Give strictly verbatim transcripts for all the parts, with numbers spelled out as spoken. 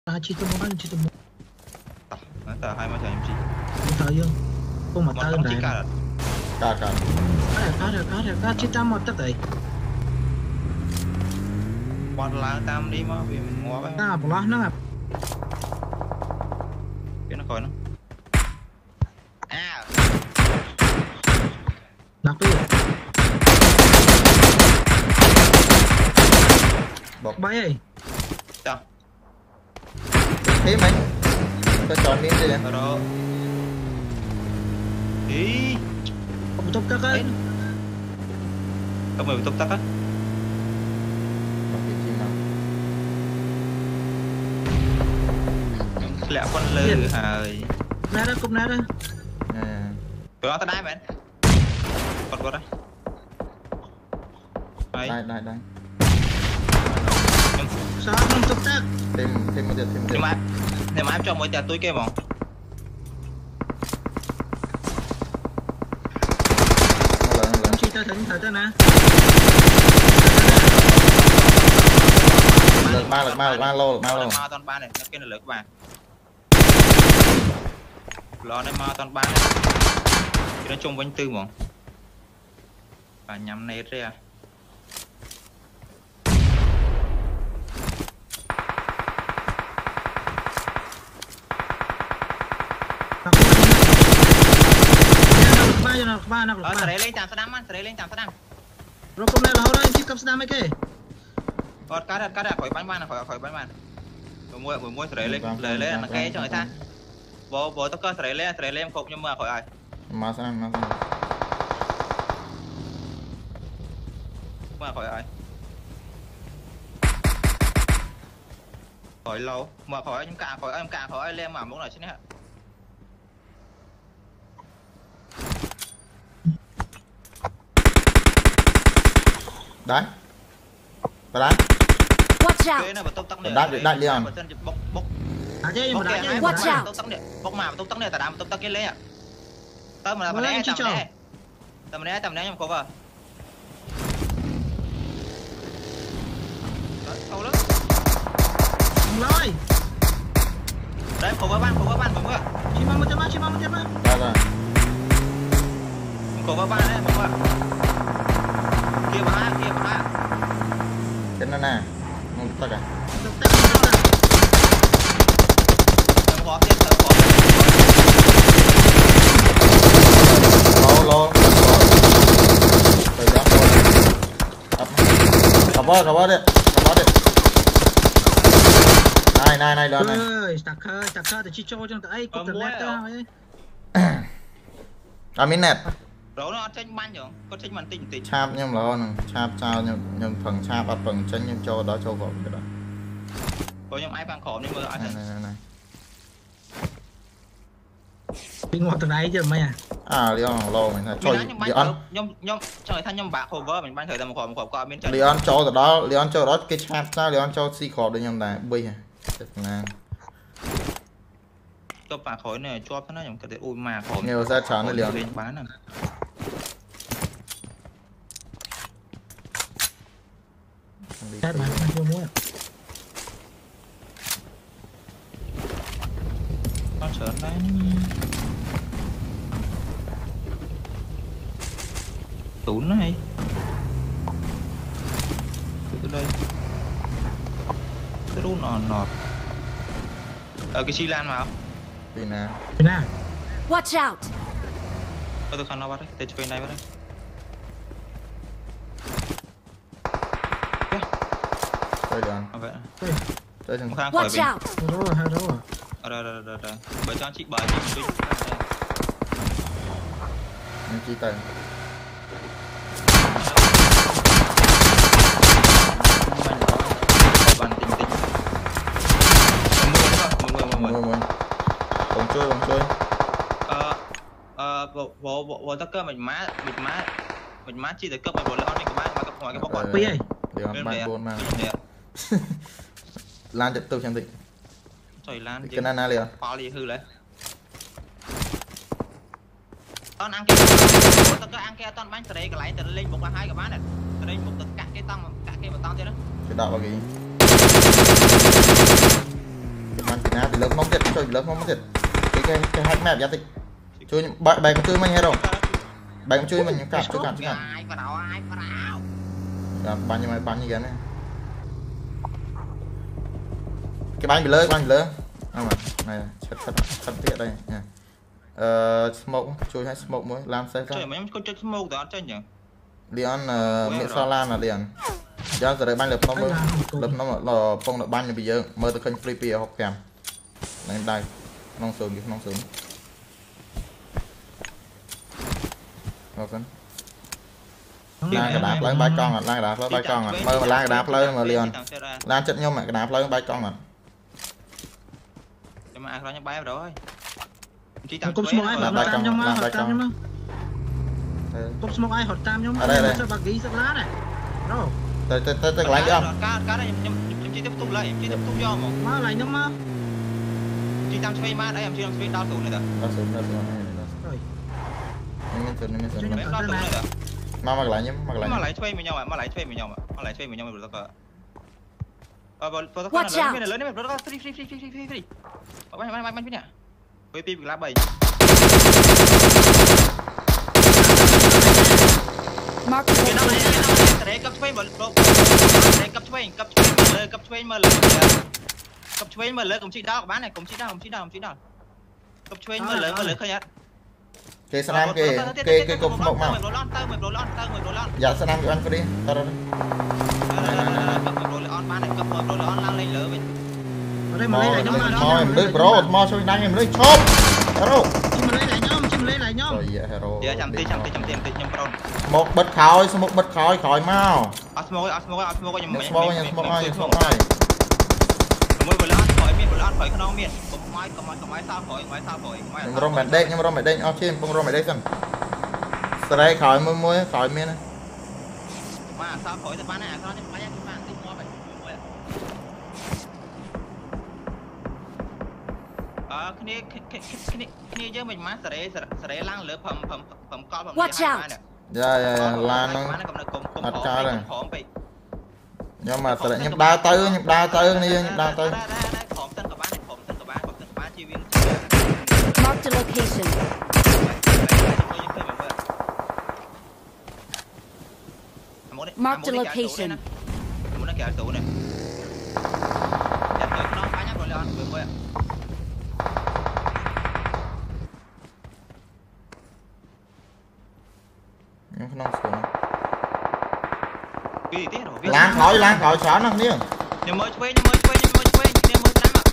ta chỉ tụi nó chỉ tụi nó tờ hai mươi giờ em chỉ tao dương cô mà tao này cả cả cá cá được cá được cá chỉ tao một tất đấy còn là tam đi mà vì mình mua cái ta bỏ nó nó cái nó coi nó à đặt đi bọc bay ấy chào thế mày tôi chọn miếng gì đây đó ý không tốt các ấy không phải tốt tắc á bọc cái chim nào lẹ con lư hời nè đó cũng nè đó à tụi nó ta đái mày còn có đấy đây đây đây sao không tốt tắc thêm thêm một đợt thêm một đợt nhưng mà nhưng mà em cho mỗi nhà túi kia mà chỉ ta thỉnh thời ta nè lượt ba lượt ba lượt ba lô lượt ba lô ma toàn ba này nó kia là lượt ba lo này ma toàn ba này nó chung với tư mà và nhắm này ra ba cho nó ba nó ờ ba sợi lên chạm sát đám ăn sợi lên chạm sát đám rồi cũng này là hồi đó anh chỉ cầm sát mấy cái còn cá đặt cá đặt khỏi bánh ban khỏi khỏi bánh ban vừa mua vừa mua sợi lên lời lên là cái cho người ta bộ bộ tao cơ sợi lên sợi lên cục nhưng mà khỏi ai mà sao mà mà khỏi ai khỏi lâu mà khỏi em cả khỏi em cả khỏi lên mà muốn là chứ nè đấy đấy cái này bật tốc tốc này đá đá liền bốc bốc à chứ mà đã bốc mà tốc tốc này bốc mà tốc tốc này ta đám tốc tốc kia lên à tao mà là này tầm này tầm này tầm này em có vào không lắm rồi đấy có với ban có với ban đúng không chỉ mang một trăm ba chỉ mang một trăm ba đây rồi có với ban đấy đúng không kia ba kia ba cái nó nè không tất cả em có tiền tao có lô lô rồi đó cặp bó cặp bó đi cặp bó đi này này này lớn này ơi tạc khơi tạc khơi thì chỉ cho cho ấy cũng được nét đó ấy à miếng nẹt rồi nó tranh ban rồi có tranh màn tình tình chạp nhưng mà nó chạp sao nhưng nhưng phần chạp ở phần chân nhưng cho đó cho gọn cái đó có những ai bằng khổ nên mơ ai này này này đi ngọt từ này chứ mày à à Leon lô mình là cho Leon nhom nhom trời thanh nhom bạc hồ vỡ mình ban thời tầm khổ một khổ qua bên chân Leon cho từ đó Leon cho đó cái chạp sao Leon cho xi khổ được nhầm này bây à nè tôi bạc khối này cho nó nhầm cái ui mà khổ nhiều ra chán nó Leon lên bán à chết mà không mua con sợ đấy tún này từ đây cái đu nọ nọ ở cái xi lan mà vì nè vì nè watch out tôi khăn nó bắt đấy tôi chơi này bắt đấy đây Leon vậy đây thằng khang khỏi watch out rồi rồi rồi rồi rồi rồi rồi bởi cho chị bởi chị anh chi tay bàn tính tính mười mười mười mười mười vòng chơi vòng chơi ờ ờ bộ bộ bộ bộ tắc cơ mình má mình má mình má chi tới cấp mình bộ lên cái má mà cấp ngoài cái bóc quạt bây giờ Leon bạn bốn mà lan chụp tôi xem thị trời lan cái nana Leon bao gì hư lấy con ăn kia tao cứ ăn kia toàn bánh từ đây cái lấy từ lên một hai cái bán này từ đây một từ cả cái tông cả kia một tông thế đó cái đạo vào cái lớp mong thiệt chơi lớp mong thiệt cái cái cái hack map giá tịch chơi bạn bạn có chơi mình hay đâu bạn có chơi mình những cặp chơi cặp chơi cặp bao nhiêu bao nhiêu cái này cái bánh bị lớn bánh bị lớn à mà này thật thật thật tiện đây nha ờ smoke chui hay smoke mới làm sao chơi mấy con chơi smoke đó chơi nhỉ Leon miệng sao lan là Leon giờ giờ đây bánh lập nó mới lập nó là phong là bánh bây giờ mơ từ kênh free pia học kèm này đây non sườn non sườn ok lan cái đạp lấy bay con à lan cái đạp lấy bay con à mơ mà lan cái đạp lấy mà Leon lan chất nhau mà cái đạp lấy bay con à nhưng mà nó bay rồi chỉ tạm cúp smoke ai hot cam nhau mà hot cam nhau mà cúp smoke ai hot cam nhau mà sao bạc ghi sắc lá này đâu tới tới tới tới lại cái không cá cá này em em chỉ tiếp tục lại em chỉ tiếp tục cho mà má lại nữa mà chỉ tạm xoay má đấy em chỉ tạm xoay đau tủ này đó đau tủ đau tủ này rồi nên nên nên nên nên đau tủ này đó mà mặc lại nhé mặc lại mà lại xoay với nhau mà mà lại xoay với nhau mà mà lại xoay với nhau mà được cơ ờ và và Watch lớn lớn lớn này nó free free free free free free bắn bắn bắn bắn nè với pin bị lá bầy Mark cái đó này cái đó này để cấp xoay mà để cấp xoay cấp xoay lên cấp xoay mà lên cấp xoay mà lên cũng chỉ đau bán này cũng chỉ đau cũng chỉ đau cũng chỉ đau cấp xoay mà lên mà lên khơi nhát cái săn cái cái cái cục smoke mà dạ săn cái ăn đi tao đây mò em lấy bro mò cho đánh em lấy chop hero chim lấy lại nhóm chim lấy lại nhóm rồi dạ hero dạ chăm tí chăm tí chăm tí chăm tí chăm pro một bật khói một bật khói khỏi mau osmo osmo osmo nhưng mà smoke nhưng smoke ai smoke ai mới vừa lót khỏi miền vừa lót khỏi không miền không mai không mai không mai sao khỏi mai sao khỏi mai nhưng mà rong mệt đây nhưng mà rong mệt đây ở trên không rong mệt đây xem sợi khỏi môi môi khỏi miền này mà sao khỏi thì bán này sao nhưng bán cái bán tí mua vậy à cái này cái cái cái này giờ mình má sợi sợi lang lửa phẩm phẩm phẩm co phẩm dạ dạ là nó thật ca rồi nhưng mà sợi nhập đa tư nhập đa tư đi nhập đa tư Mark the location. Mark the location. Muốn nó kéo tủ này. Chắc rồi nó phá nhắc rồi lên vừa vừa. Nhưng không xuống. Vì tí rồi. Lan khỏi lan khỏi xóa nó đi. Nhưng mới quay nhưng mới quay nhưng mới quay nhưng mới đánh mà.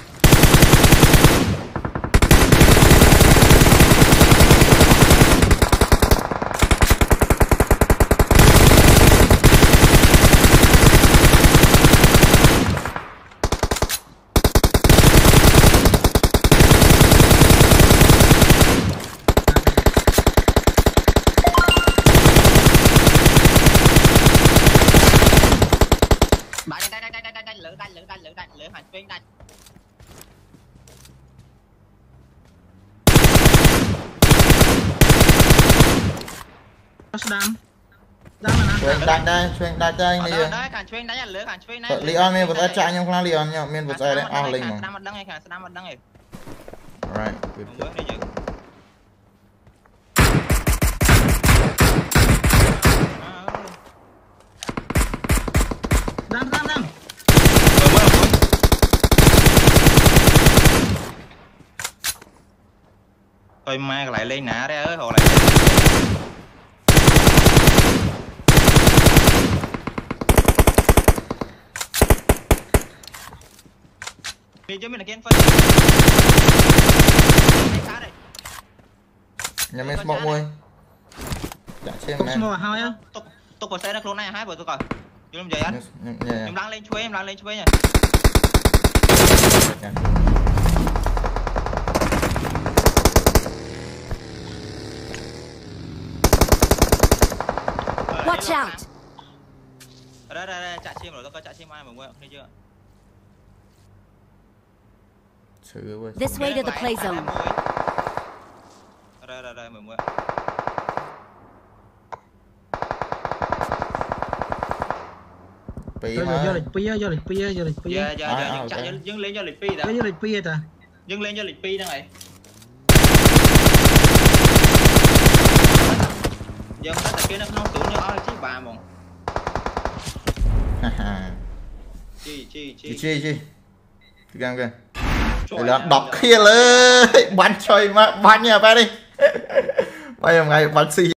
Đam đam là Chuyên đánh đây, chuyên đánh đây đi. Đấy, càng chuyên đánh lửa, càng chuyên đánh. Leon mình vừa chạy nhưng không Leon nha, mình vừa chạy đấy, ao linh mà. Đam đăng hay càng đam đăng này. Alright, good. đam đam đam. Thôi mai lại lên nã đấy ơi, hồ lại. Đi cho mình là kiên phân. Nhà mình smoke môi. Dạ trên mẹ. Smoke hai á. Tục tục vào xe nó luôn này hai vừa tôi coi. Chứ làm gì anh? Em đang lên chuối, em đang lên chuối nha. Watch out. Đây đây đây, chạy chim rồi, tôi coi chạy chim ai mà quên, thấy chưa? This way to the play zone. Đây đây đây, mười mười. pí mà mà do lịch pí do lịch pí do lịch pí giờ giờ chạy dừng lên cho lịch phi đã do lịch pí ta dừng lên cho lịch phi đó này giờ mà ta kia nó không tưởng như ai chứ bà mong chi chi chi chi chi gan gan là đọc kia lên bắn chơi mà bắn nhà ba đi bây giờ ngày bắn xì